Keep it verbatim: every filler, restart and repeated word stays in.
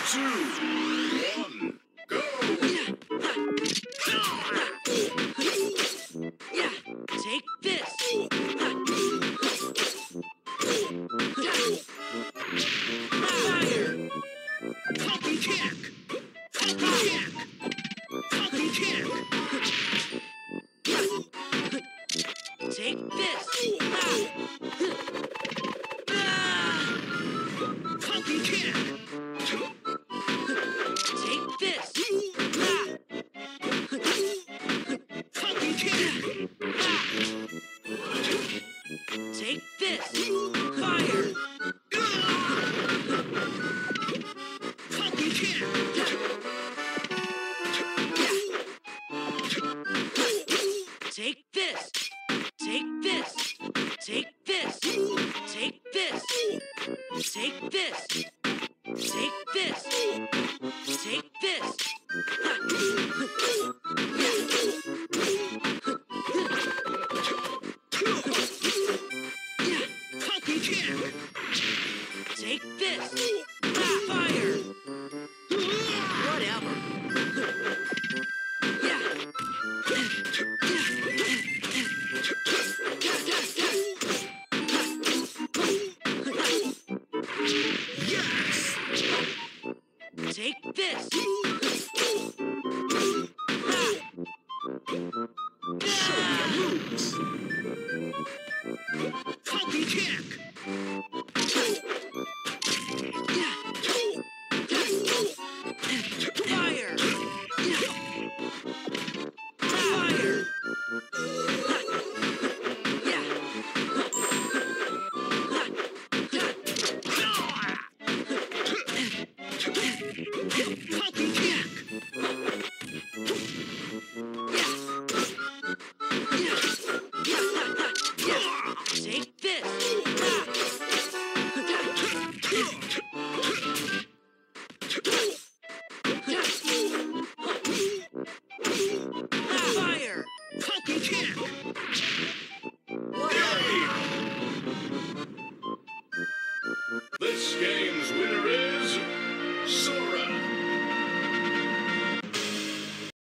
two, one, go! Yeah, take this. Fire! Puppy kick! Puppy kick! Puppy kick! Take this. Puppy kick! Take this. Puppy kick! Take this. Fire! Puppy kick! Take this. Take this. Take this. Take this. Take this. Take this. Take this. Puppy kick! Take this. Fire! Whatever. Yeah. Yes! Take this. Show your moves! Puppy kick!